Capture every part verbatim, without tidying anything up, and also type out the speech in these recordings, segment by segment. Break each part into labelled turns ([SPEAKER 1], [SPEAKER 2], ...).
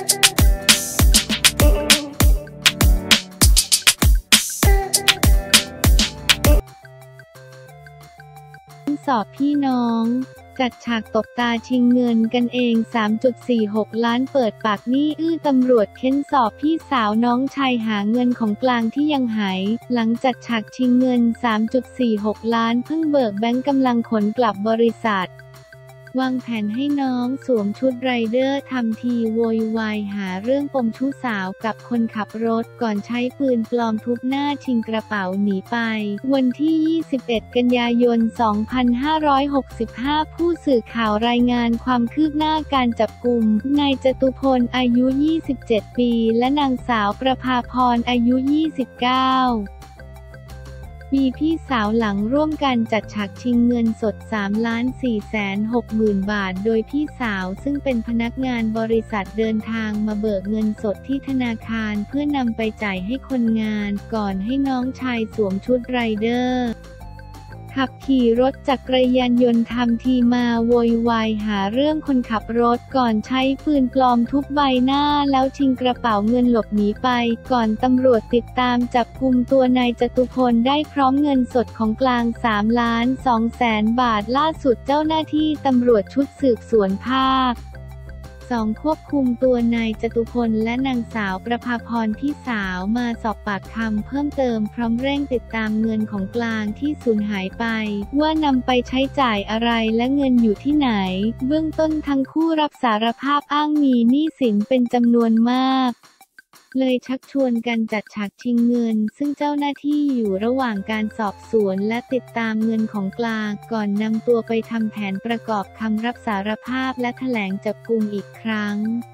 [SPEAKER 1] สอบพี่น้องจัดฉากตบตาชิงเงินกันเอง สามจุดสี่หก ล้านเปิดปากหนี้อื้อตำรวจเค้นสอบพี่สาวน้องชายหาเงินของกลางที่ยังหายหลังจัดฉากชิงเงิน สามจุดสี่หก ล้านเพิ่งเบิกแบงก์กำลังขนกลับบริษัทวางแผนให้น้องสวมชุดไรเดอร์ทำทีโวยวายหาเรื่องปมชู้สาวกับคนขับรถก่อนใช้ปืนปลอมทุบหน้าชิงกระเป๋าหนีไปวันที่ ยี่สิบเอ็ด กันยายน สองพันห้าร้อยหกสิบห้า ผู้สื่อข่าวรายงานความคืบหน้าการจับกุมนายจตุพลอายุ ยี่สิบเจ็ด ปีและนางสาวประภาพรอายุ ยี่สิบเก้ามีพี่สาวหลังร่วมกันจัดฉากชิงเงินสด สามล้านสี่แสนหกหมื่น บาทโดยพี่สาวซึ่งเป็นพนักงานบริษัทเดินทางมาเบิกเงินสดที่ธนาคารเพื่อนำไปจ่ายให้คนงานก่อนให้น้องชายสวมชุดไรเดอร์ขับขี่รถจักรยานยนต์ทำทีมาโวยวายหาเรื่องคนขับรถก่อนใช้ปืนปลอมทุบใบหน้าแล้วชิงกระเป๋าเงินหลบหนีไปก่อนตำรวจติดตามจับกุมตัวนายจตุพลได้พร้อมเงินสดของกลาง สามล้านสองแสน บาทล่าสุดเจ้าหน้าที่ตำรวจชุดสืบสวนภาคสองควบคุมตัวนายจตุพลและนางสาวประภาพรพี่สาวมาสอบปากคำเพิ่มเติมพร้อมเร่งติดตามเงินของกลางที่สูญหายไปว่านำไปใช้จ่ายอะไรและเงินอยู่ที่ไหนเบื้องต้นทั้งคู่รับสารภาพอ้างมีหนี้สินเป็นจำนวนมากเลยชักชวนกันจัดฉากชิงเงินซึ่งเจ้าหน้าที่อยู่ระหว่างการสอบสวนและติดตามเงินของกลางก่อนนำตัวไปทำแผนประกอบคำรับสารภาพและแถลงจับกุมอีกครั้ง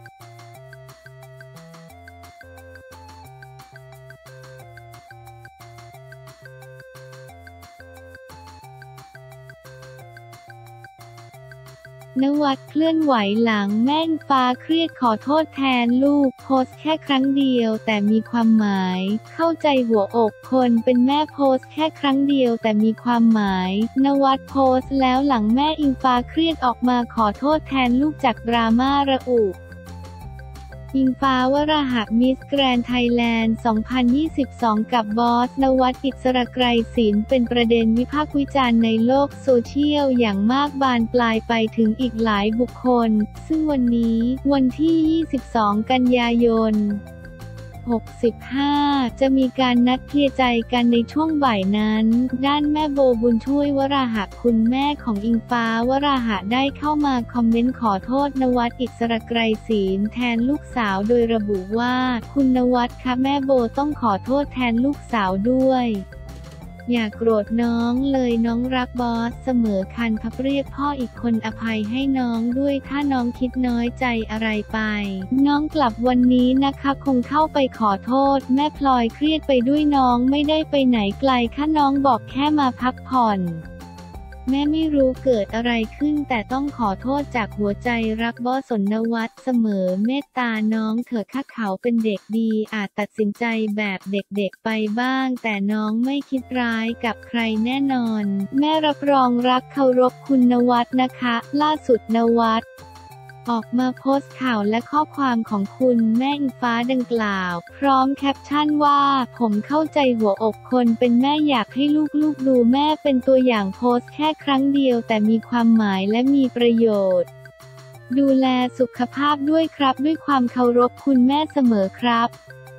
[SPEAKER 1] นวัดเคลื่อนไหวหลังแม่อิงฟ้าเครียดขอโทษแทนลูกโพสต์แค่ครั้งเดียวแต่มีความหมายเข้าใจหัวอกคนเป็นแม่โพสต์แค่ครั้งเดียวแต่มีความหมายนวัดโพสต์แล้วหลังแม่อิงฟ้าเครียดออกมาขอโทษแทนลูกจากดราม่าระอุอิงฟ้าวราหะมิสแกรนด์ไทยแลนด์ สองพันยี่สิบสอง กับบอสนวัดอิสระไกรศิลป์เป็นประเด็นวิพากษ์วิจารณ์ในโลกโซเชียลอย่างมากบานปลายไปถึงอีกหลายบุคคลซึ่งวันนี้วันที่ ยี่สิบสอง กันยายน หกสิบห้า จะมีการนัดเคลียร์ใจกันในช่วงบ่ายนั้นด้านแม่โบบุญช่วยวราหะคุณแม่ของอิงฟ้าวราหะได้เข้ามาคอมเมนต์ขอโทษนวัดอิสระไกรศิลป์แทนลูกสาวโดยระบุว่าคุณนวัดคะแม่โบต้องขอโทษแทนลูกสาวด้วยอย่าโกรธน้องเลยน้องรักบอสเสมอคันพับเรียกพ่ออีกคนอภัยให้น้องด้วยถ้าน้องคิดน้อยใจอะไรไปน้องกลับวันนี้นะคะคงเข้าไปขอโทษแม่พลอยเครียดไปด้วยน้องไม่ได้ไปไหนไกลค่ะน้องบอกแค่มาพักผ่อนแม่ไม่รู้เกิดอะไรขึ้นแต่ต้องขอโทษจากหัวใจรักบอสนวัฒน์เสมอเมตตาน้องเถอะค่ะเขาเป็นเด็กดีอาจตัดสินใจแบบเด็กๆไปบ้างแต่น้องไม่คิดร้ายกับใครแน่นอนแม่รับรองรักเคารพคุณนวัฒน์นะคะล่าสุดนวัฒน์ออกมาโพสต์ข่าวและข้อความของคุณแม่อิงฟ้าดังกล่าวพร้อมแคปชั่นว่าผมเข้าใจหัวอกคนเป็นแม่อยากให้ลูกๆดูแม่เป็นตัวอย่างโพสต์แค่ครั้งเดียวแต่มีความหมายและมีประโยชน์ดูแลสุขภาพด้วยครับด้วยความเคารพคุณแม่เสมอครับ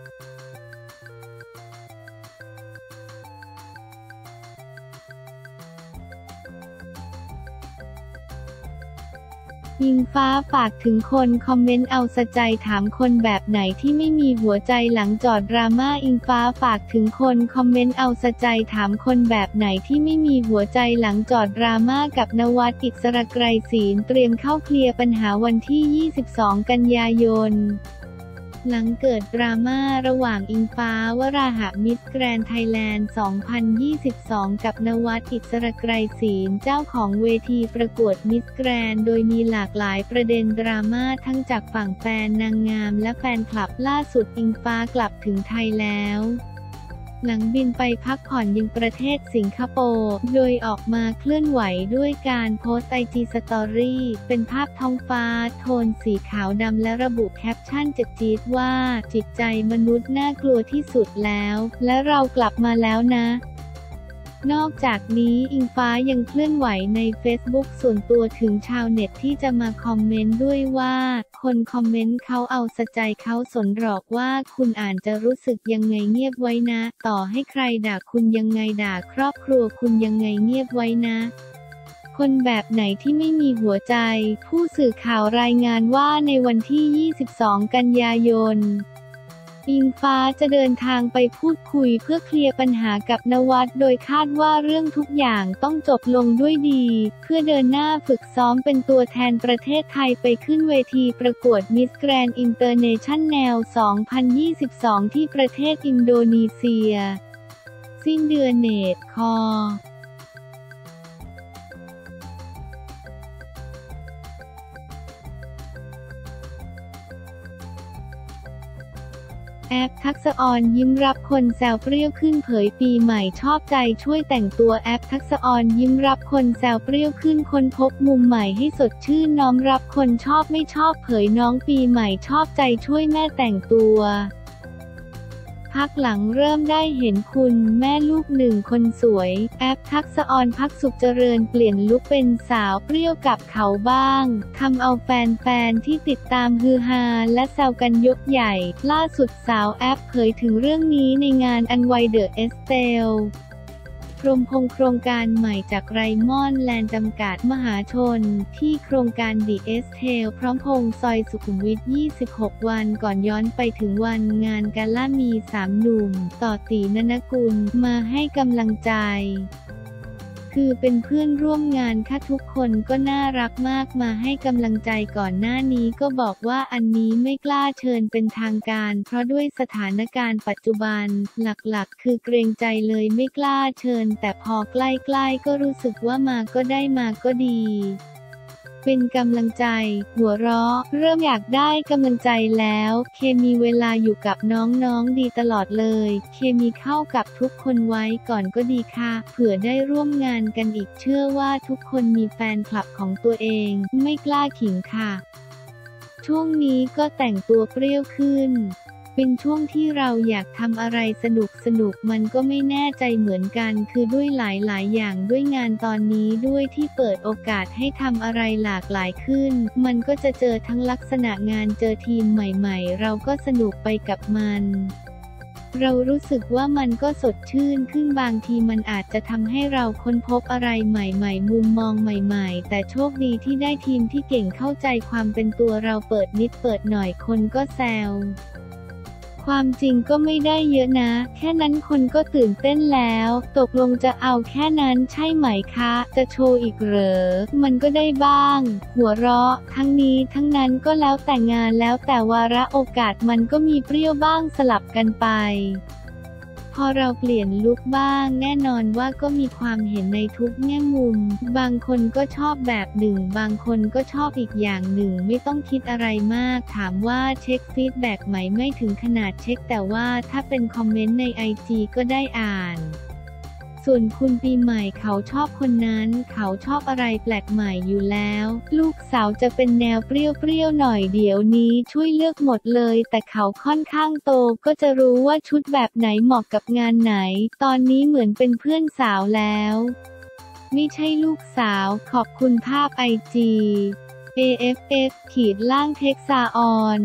[SPEAKER 1] อิงฟ้าฝากถึงคนคอมเมนต์เอาสะใจถามคนแบบไหนที่ไม่มีหัวใจหลังจอดดราม่าอิงฟ้าฝากถึงคนคอมเมนต์เอาสะใจถามคนแบบไหนที่ไม่มีหัวใจหลังจอดดราม่ากับนวัดอิสระไกรศิลป์เตรียมเข้าเคลียร์ปัญหาวันที่ ยี่สิบสอง กันยายนหลังเกิดดราม่าระหว่างอิงฟ้าวราหะมิสแกรนด์ไทยแลนด์ สองพันยี่สิบสอง กับนวัดอิสระไกรศิลป์เจ้าของเวทีประกวดมิสแกรนด์โดยมีหลากหลายประเด็นดราม่าทั้งจากฝั่งแฟนนางงามและแฟนคลับล่าสุดอิงฟ้ากลับถึงไทยแล้วหลังบินไปพักผ่อนยังประเทศสิงคโปร์โดยออกมาเคลื่อนไหวด้วยการโพสต์ไอจีสตอรี่เป็นภาพท้องฟ้าโทนสีขาวดำและระบุแคปชั่นเจ็บจี๊ดว่าจิตใจมนุษย์น่ากลัวที่สุดแล้วและเรากลับมาแล้วนะนอกจากนี้อิงฟ้ายังเคลื่อนไหวในเฟซบุ๊กส่วนตัวถึงชาวเน็ตที่จะมาคอมเมนต์ด้วยว่าคนคอมเมนต์เขาเอาสะใจเขาสนหรอกว่าคุณอ่านจะรู้สึกยังไงเงียบไว้นะต่อให้ใครด่าคุณยังไงด่าครอบครัวคุณยังไงเงียบไว้นะคนแบบไหนที่ไม่มีหัวใจผู้สื่อข่าวรายงานว่าในวันที่ยี่สิบสองกันยายนอิงฟ้าจะเดินทางไปพูดคุยเพื่อเคลียร์ปัญหากับนวัดโดยคาดว่าเรื่องทุกอย่างต้องจบลงด้วยดีเพื่อเดินหน้าฝึกซ้อมเป็นตัวแทนประเทศไทยไปขึ้นเวทีประกวด Miss Grand International สองพันยี่สิบสอง ที่ประเทศอินโดนีเซียสิ้นเดือนเนตคอแอปทักษอรยิ้มรับคนแซวเปรี้ยวขึ้นเผยปีใหม่ชอบใจช่วยแต่งตัวแอปทักษอรยิ้มรับคนแซวเปรี้ยวขึ้นค้นพบมุมใหม่ให้สดชื่นน้อมรับคนชอบไม่ชอบเผยน้องปีใหม่ชอบใจช่วยแม่แต่งตัวพักหลังเริ่มได้เห็นคุณแม่ลูกหนึ่งคนสวยแอปทักษอรพักสุขเจริญเปลี่ยนลุคเป็นสาวเปรี้ยวกับเขาบ้างทำเอาแฟนๆที่ติดตามฮือฮาและแซวกันยกใหญ่ล่าสุดสาวแอปเผยถึงเรื่องนี้ในงานอันไวเดอะเอสเตลพรหมพงษ์โครงการใหม่จากไรมอนด์แลนด์จำกัดมหาชนที่โครงการดีเอสเทลพร้อมพงษ์ซอยสุขุมวิทยี่สิบหกวันก่อนย้อนไปถึงวันงานกาล่ามีสามหนุ่มต่อตีณณกุลมาให้กำลังใจคือเป็นเพื่อนร่วมงานค่ะทุกคนก็น่ารักมากมาให้กำลังใจก่อนหน้านี้ก็บอกว่าอันนี้ไม่กล้าเชิญเป็นทางการเพราะด้วยสถานการณ์ปัจจุบันหลักๆคือเกรงใจเลยไม่กล้าเชิญแต่พอใกล้ๆก็รู้สึกว่ามาก็ได้มาก็ดีเป็นกำลังใจหัวเราะเริ่มอยากได้กำลังใจแล้วเคมีเวลาอยู่กับน้องๆดีตลอดเลยเคมีเข้ากับทุกคนไว้ก่อนก็ดีค่ะเผื่อได้ร่วมงานกันอีกเชื่อว่าทุกคนมีแฟนคลับของตัวเองไม่กล้าขิงค่ะช่วงนี้ก็แต่งตัวเปรี้ยวขึ้นเป็นช่วงที่เราอยากทำอะไรสนุกสนุกมันก็ไม่แน่ใจเหมือนกันคือด้วยหลายๆอย่างด้วยงานตอนนี้ด้วยที่เปิดโอกาสให้ทำอะไรหลากหลายขึ้นมันก็จะเจอทั้งลักษณะงานเจอทีมใหม่ๆเราก็สนุกไปกับมันเรารู้สึกว่ามันก็สดชื่นขึ้นบางทีมันอาจจะทำให้เราค้นพบอะไรใหม่ๆมุมมองใหม่ๆแต่โชคดีที่ได้ทีมที่เก่งเข้าใจความเป็นตัวเราเปิดนิดเปิดหน่อยคนก็แซวความจริงก็ไม่ได้เยอะนะแค่นั้นคนก็ตื่นเต้นแล้วตกลงจะเอาแค่นั้นใช่ไหมคะจะโชว์อีกเหรอมันก็ได้บ้างหัวเราะทั้งนี้ทั้งนั้นก็แล้วแต่งานแล้วแต่วาระโอกาสมันก็มีเปรี้ยวบ้างสลับกันไปพอเราเปลี่ยนลุคบ้างแน่นอนว่าก็มีความเห็นในทุกแง่มุมบางคนก็ชอบแบบหนึ่งบางคนก็ชอบอีกอย่างหนึ่งไม่ต้องคิดอะไรมากถามว่าเช็คฟีดแบ็กไหมไม่ถึงขนาดเช็คแต่ว่าถ้าเป็นคอมเมนต์ในไอจีก็ได้อ่านส่วนคุณปีใหม่เขาชอบคนนั้นเขาชอบอะไรแปลกใหม่อยู่แล้วลูกสาวจะเป็นแนวเปรี้ยวๆหน่อยเดี๋ยวนี้ช่วยเลือกหมดเลยแต่เขาค่อนข้างโตก็จะรู้ว่าชุดแบบไหนเหมาะกับงานไหนตอนนี้เหมือนเป็นเพื่อนสาวแล้วไม่ใช่ลูกสาวขอบคุณภาพไอจี เอ เอฟ เอฟ ขีดล่างเท็กซาออน